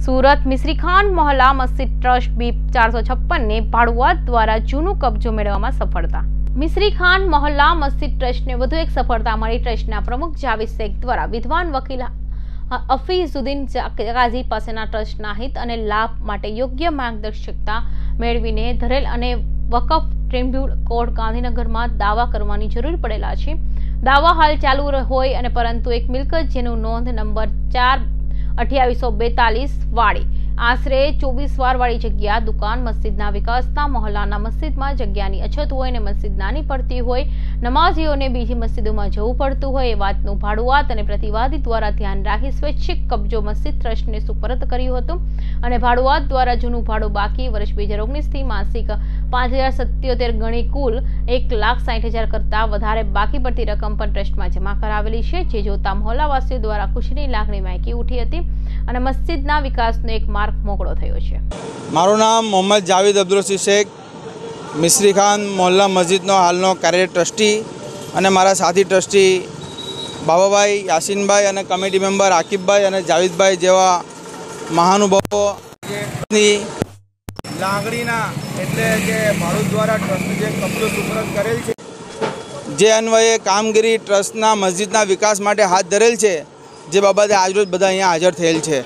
સુરત મિશ્રીખાન મોહલ્લા મસ્જિદ trust બી 456 ને ભાડુઆત દ્વારા જૂનો કબજો મેળવવામાં સફળતા। મિશ્રીખાન મોહલ્લા મસ્જિદ ટ્રસ્ટને વધુ એક સફળતા મળી। ટ્રસ્ટના પ્રમુખ જાવેદ શેખ દ્વારા વિદ્વાન વકીલ હફીઝુદ્દીન કાઝી પાસેના ટ્રસ્ટના હિત અને લાભ માટે યોગ્ય માર્ગદર્શકતા મેળવીને ધરેલ અને વકફ ટ્રિબ્યુનલ કોર્ટ ગાંધીનગરમાં દાવા કરવાની જરૂર પડેલા છે। દાવા હાલ ચાલુ હોય અને પરંતુ એક મિલકત જેનું નોંધ નંબર 4/2842 વાળી આશરે 24 વારવાળી જગ્યા દુકાન મસ્જિદના વિકાસના મોહલ્લાના મસ્જિદમાં જગ્યાની અછત હોય અને મસ્જિદ નાની પડતી હોય, નમાઝીઓને બીજી મસ્જિદોમાં જવું પડતું હોય એ વાતનું ભાડુઆત અને પ્રતિવાદી દ્વારા ધ્યાન રાખી સ્વૈચ્છિક કબજો મસ્જિદ ટ્રસ્ટને સુપરત કર્યું હતું અને ભાડુઆત દ્વારા જૂનું ભાડું બાકી વર્ષ 2019 થી માસિક 5077 ગણી કુલ 1,60,000 કરતા વધારે બાકી પડતી રકમ પણ ટ્રસ્ટમાં જમા કરાવેલી છે, જે જોતા મોહલ્લાવાસીઓ દ્વારા ખુશીની લાગણી વહેંકી ઉઠી હતી અને મસ્જિદના વિકાસનો એક માર્ગ મોકળો થયો છે। મારું નામ મોહમ્મદ જાવેદ અબ્દુલ શેખ, મિશ્રીખાન મોહલ્લા મસ્જિદનો હાલનો કાર્યરત ટ્રસ્ટી અને મારા સાથી ટ્રસ્ટી બાબાભાઈ, યાસીનભાઈ અને કમિટી મેમ્બર આકિબભાઈ અને જાવેદભાઈ જેવા મહાનુભાવોની લાગણીના એટલે કે ભાડુત દ્વારા ટ્રસ્ટને જે કબજો સુપરત કરેલ છે, જે અન્વયે કામગીરી ટ્રસ્ટના મસ્જિદના વિકાસ માટે હાથ ધરેલ છે, જે બાબતે આજરોજ બધા અહીંયા હાજર થયેલ છે।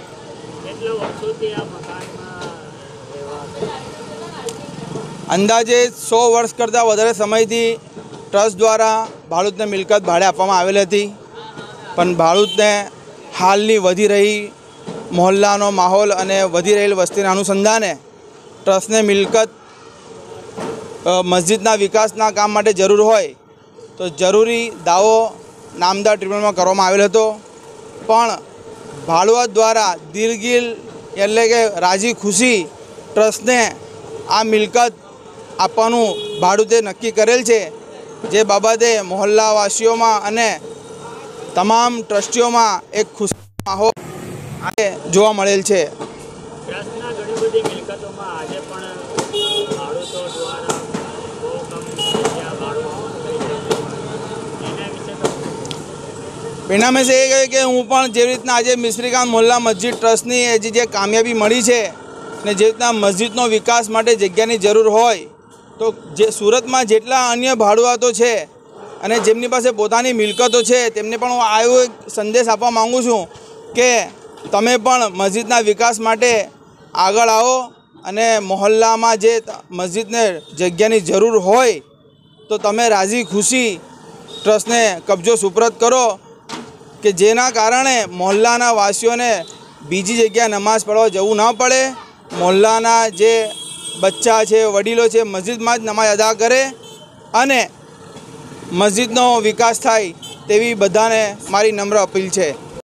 અંદાજે 100 વર્ષ કરતાં વધારે સમયથી ટ્રસ્ટ દ્વારા ભાડૂતને મિલકત ભાડે આપવામાં આવેલ હતી, પણ ભાડૂતને હાલની વધી રહી મોહલ્લાનો માહોલ અને વધી રહેલ વસ્તીના અનુસંધાને ટ્રસ્ટને મિલકત મસ્જિદના વિકાસના કામ માટે જરૂર હોય તો જરૂરી દાવો નામદાર ટ્રિબ્યુનલમાં કરવામાં આવેલ હતો, પણ ભાડુઆત દ્વારા દિલગીર એટલે કે રાજી ખુશી ટ્રસ્ટને આ મિલકત આપવાનું ભાડૂતે નક્કી કરેલ છે, જે બાબતે મોહલ્લાવાસીઓમાં અને તમામ ટ્રસ્ટીઓમાં એક ખુશીનો માહોલ જોવા મળેલ છે। परिणामे से ये कि हूँ पण जे रीतना आज मिश्रीखान मोहल्ला मस्जिद ट्रस्टनी जे कामयाबी मળી છે ने जे रीतना मस्जिदनो विकास माटे जग्यानी जरूर होय तो जे सूरतमां जेटला अन्य भाड़ुआतो छे अने जेमनी पासे पोतानी मिलकतो छे तेमने पण हूँ आयो एक संदेश आपवा मांगू छूं के तमे पण मस्जिदना विकास माटे आगळ आवो अने मोहल्लामां जे मस्जिदने जग्यानी जरूर होय तो तमे राजी खुशी ट्रस्टने कब्जो सुपरत करो कि जेना कारणे मोहल्लाना वासीओने बीजी जग्याए नमाज पढ़वा जवुं न पड़े, मोहल्लाना जे बच्चा छे वडीलो छे मस्जिदमां ज नमाज अदा करे अने मस्जिदनो विकास थाय तेवी बधाने मारी नम्र अपील छे।